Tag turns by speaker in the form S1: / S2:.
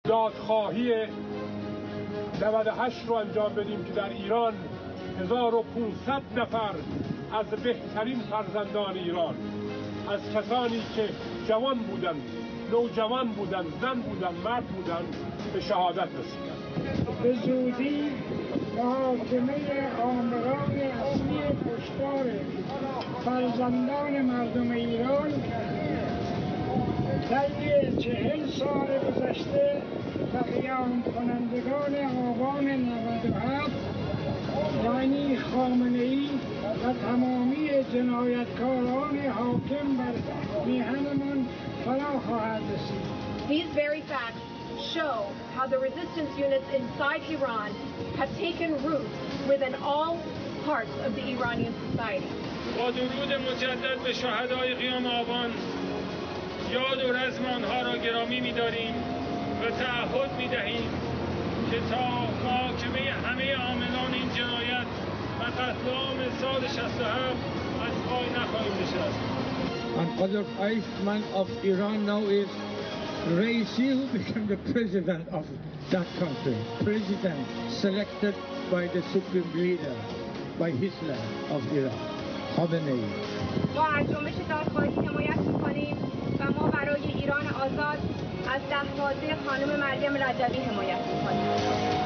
S1: دادخواهی 98 رو انجام بدیم که در ایران 1500 نفر از بهترین فرزندان ایران، از کسانی که جوان بودن، نوجوان بودن، زن بودن، مرد بودن، به شهادت رسیدند.
S2: به زودی محاکمه آمران اصلی کشتار فرزندان مردم ایران طی 40 سال گذشته و قیام کنندگان آبان ৯۸ یعنی خامنه و تمامی جنایتکاران حاکم بر میهنمان فرا خواهد رسید.
S3: These very facts show how the resistance units inside Iran have taken root within all parts of the Iranian society.
S4: با درود مجدد به شهدای قیام آبان یاد و رزم آنها را گرامی می‌داریم و تعهد می‌دهیم که تا محاکمه همه عاملان این جنایت و قتل عام سال 67 از پای نخواهیم نشست.
S5: Another Eichmann of Iran now is Ra'isi, who became the president of that country, president selected by the supreme leader, by Hitler of Iran, Khamenei.
S3: ما از جنبش دادخواهی حمایت می‌کنیم و ما برای ایران آزاد از ده‌بازی خانم مریم رجبی حمایت می‌کنیم.